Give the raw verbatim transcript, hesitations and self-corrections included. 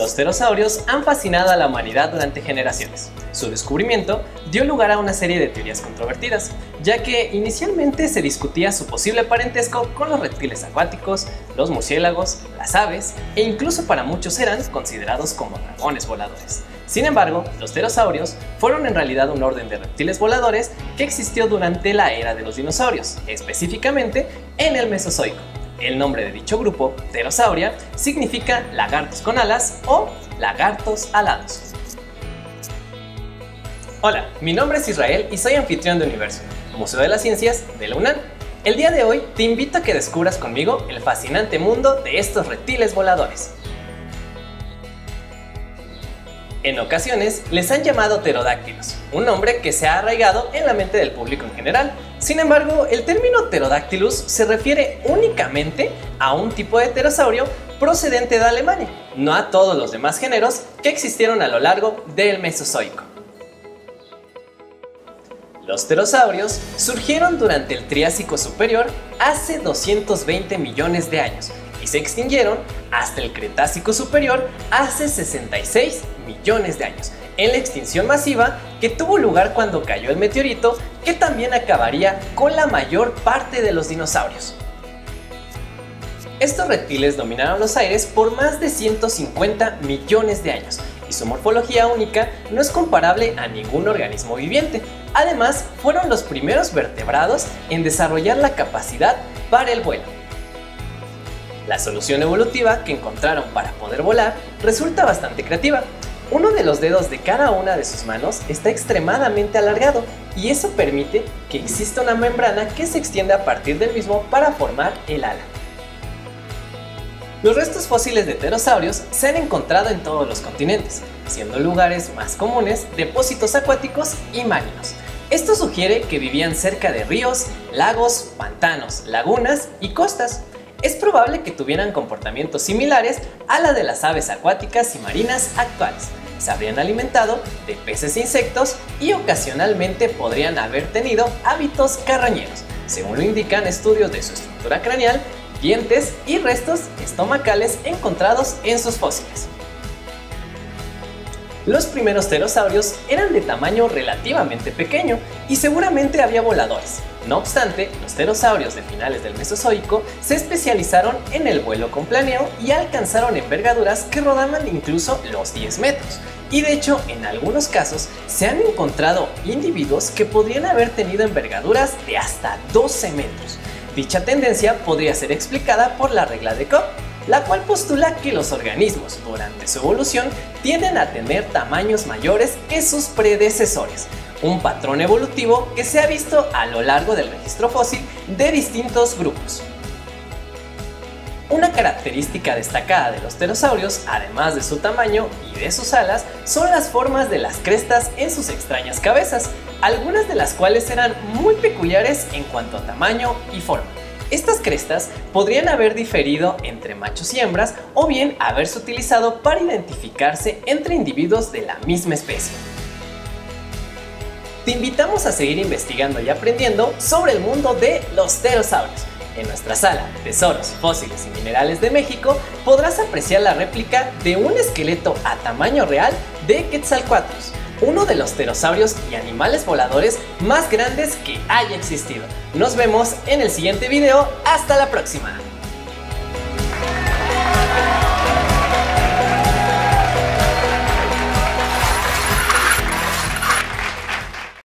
Los pterosaurios han fascinado a la humanidad durante generaciones. Su descubrimiento dio lugar a una serie de teorías controvertidas, ya que inicialmente se discutía su posible parentesco con los reptiles acuáticos, los murciélagos, las aves, e incluso para muchos eran considerados como dragones voladores. Sin embargo, los pterosaurios fueron en realidad un orden de reptiles voladores que existió durante la era de los dinosaurios, específicamente en el Mesozoico. El nombre de dicho grupo, Pterosauria, significa lagartos con alas o lagartos alados. Hola, mi nombre es Israel y soy anfitrión de Universo, Museo de las Ciencias de la UNAM. El día de hoy te invito a que descubras conmigo el fascinante mundo de estos reptiles voladores. En ocasiones les han llamado pterodáctilos, un nombre que se ha arraigado en la mente del público en general. Sin embargo, el término Pterodactylus se refiere únicamente a un tipo de pterosaurio procedente de Alemania, no a todos los demás géneros que existieron a lo largo del Mesozoico. Los pterosaurios surgieron durante el Triásico Superior hace doscientos veinte millones de años y se extinguieron hasta el Cretácico Superior hace sesenta y seis millones de años, en la extinción masiva que tuvo lugar cuando cayó el meteorito que también acabaría con la mayor parte de los dinosaurios. Estos reptiles dominaron los aires por más de ciento cincuenta millones de años y su morfología única no es comparable a ningún organismo viviente. Además, fueron los primeros vertebrados en desarrollar la capacidad para el vuelo. La solución evolutiva que encontraron para poder volar resulta bastante creativa. Uno de los dedos de cada una de sus manos está extremadamente alargado y eso permite que exista una membrana que se extiende a partir del mismo para formar el ala. Los restos fósiles de pterosaurios se han encontrado en todos los continentes, siendo lugares más comunes depósitos acuáticos y marinos. Esto sugiere que vivían cerca de ríos, lagos, pantanos, lagunas y costas. Es probable que tuvieran comportamientos similares a la de las aves acuáticas y marinas actuales. Se habrían alimentado de peces e insectos y ocasionalmente podrían haber tenido hábitos carroñeros, según lo indican estudios de su estructura craneal, dientes y restos estomacales encontrados en sus fósiles. Los primeros pterosaurios eran de tamaño relativamente pequeño y seguramente había voladores. No obstante, los pterosaurios de finales del Mesozoico se especializaron en el vuelo con planeo y alcanzaron envergaduras que rodaban incluso los diez metros. Y de hecho, en algunos casos, se han encontrado individuos que podrían haber tenido envergaduras de hasta doce metros. Dicha tendencia podría ser explicada por la regla de Cobb, la cual postula que los organismos durante su evolución tienden a tener tamaños mayores que sus predecesores, un patrón evolutivo que se ha visto a lo largo del registro fósil de distintos grupos. Una característica destacada de los pterosaurios, además de su tamaño y de sus alas, son las formas de las crestas en sus extrañas cabezas, algunas de las cuales eran muy peculiares en cuanto a tamaño y forma. Estas crestas podrían haber diferido entre machos y hembras o bien haberse utilizado para identificarse entre individuos de la misma especie. Te invitamos a seguir investigando y aprendiendo sobre el mundo de los pterosaurios. En nuestra sala Tesoros, Fósiles y Minerales de México podrás apreciar la réplica de un esqueleto a tamaño real de Quetzalcoatlus, uno de los pterosaurios y animales voladores más grandes que haya existido. Nos vemos en el siguiente video. ¡Hasta la próxima!